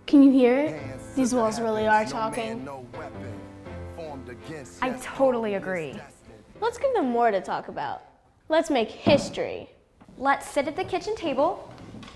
Can you hear it? These walls really are talking. I totally agree. Let's give them more to talk about. Let's make history. Let's sit at the kitchen table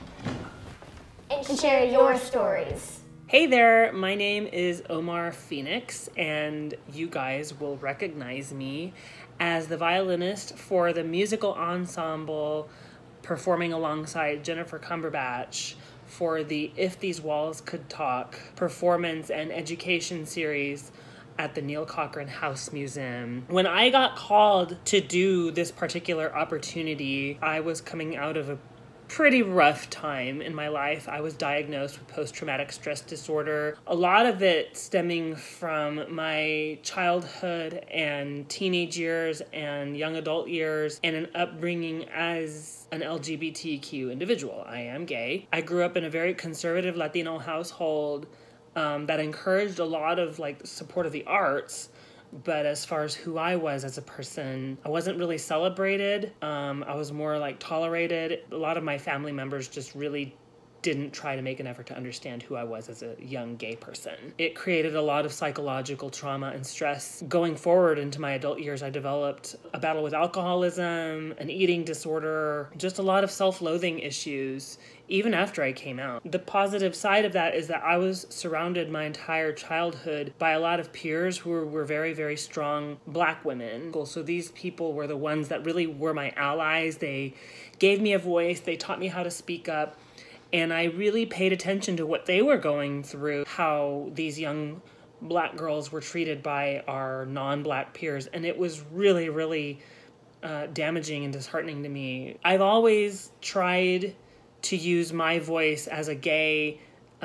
And share your stories. Hey there, my name is Omar Phoenix, and you guys will recognize me as the violinist for the musical ensemble performing alongside Jennifer Cumberbatch for the If These Walls Could Talk performance and education series at the Neil Cochran House Museum. When I got called to do this particular opportunity, I was coming out of a pretty rough time in my life. I was diagnosed with post-traumatic stress disorder. A lot of it stemming from my childhood and teenage years and young adult years and an upbringing as an LGBTQ individual. I am gay. I grew up in a very conservative Latino household that encouraged a lot of support of the arts. But as far as who I was as a person, I wasn't really celebrated. I was more tolerated. A lot of my family members just really didn't try to make an effort to understand who I was as a young gay person. It created a lot of psychological trauma and stress. Going forward into my adult years, I developed a battle with alcoholism, an eating disorder, just a lot of self-loathing issues, even after I came out. The positive side of that is that I was surrounded my entire childhood by a lot of peers who were very, very strong Black women. So these people were the ones that really were my allies. They gave me a voice. They taught me how to speak up. And I really paid attention to what they were going through, how these young Black girls were treated by our non-Black peers. And it was really, really damaging and disheartening to me. I've always tried to use my voice as a gay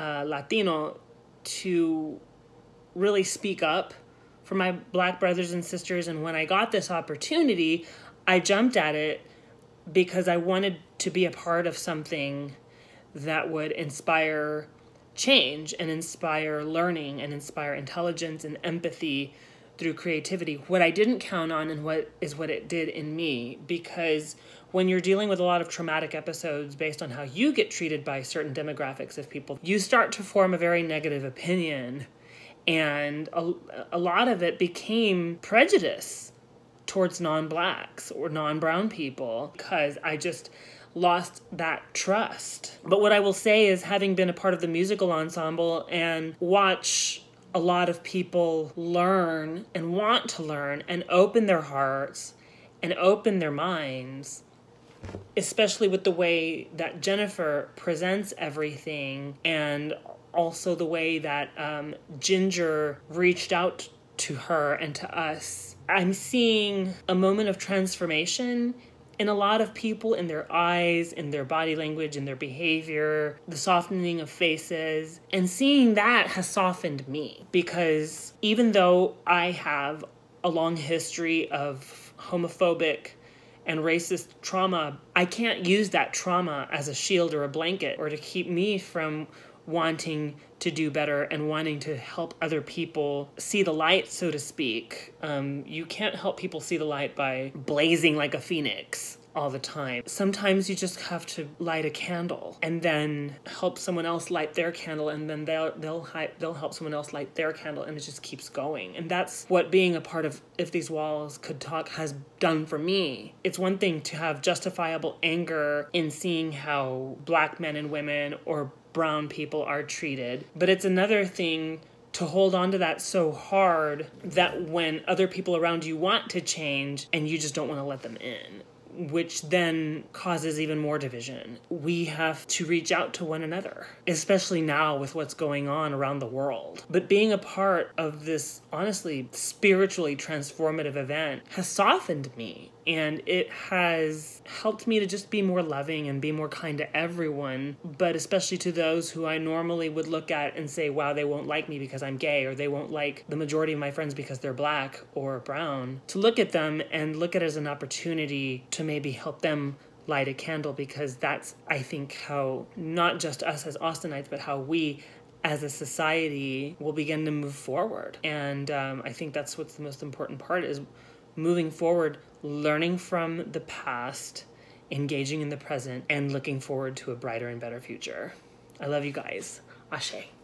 Latino to really speak up for my Black brothers and sisters. And when I got this opportunity, I jumped at it because I wanted to be a part of something that would inspire change and inspire learning and inspire intelligence and empathy through creativity. What I didn't count on and what it did in me, because when you're dealing with a lot of traumatic episodes based on how you get treated by certain demographics of people, you start to form a very negative opinion. And a lot of it became prejudice towards non-Blacks or non-brown people because I just lost that trust. But what I will say is, having been a part of the musical ensemble and watch a lot of people learn and want to learn and open their hearts and open their minds, especially with the way that Jennifer presents everything and also the way that Ginger reached out to her and to us, I'm seeing a moment of transformation in a lot of people, in their eyes, in their body language, in their behavior, the softening of faces. And seeing that has softened me, because even though I have a long history of homophobic and racist trauma, I can't use that trauma as a shield or a blanket or to keep me from wanting to do better and wanting to help other people see the light, so to speak. You can't help people see the light by blazing like a phoenix all the time. Sometimes you just have to light a candle and then help someone else light their candle, and then they'll help someone else light their candle, and it just keeps going. And that's what being a part of If These Walls Could Talk has done for me. It's one thing to have justifiable anger in seeing how Black men and women or brown people are treated, but it's another thing to hold on to that so hard that when other people around you want to change and you just don't want to let them in, which then causes even more division. We have to reach out to one another, especially now with what's going on around the world. But being a part of this, honestly, spiritually transformative event has softened me, and it has helped me to just be more loving and be more kind to everyone, but especially to those who I normally would look at and say, wow, they won't like me because I'm gay, or they won't like the majority of my friends because they're Black or brown. To look at them and look at it as an opportunity to maybe help them light a candle, because that's, I think, how not just us as Austinites, but how we as a society will begin to move forward. And I think that's what's the most important part, is moving forward, learning from the past, engaging in the present, and looking forward to a brighter and better future. I love you guys. Ashe.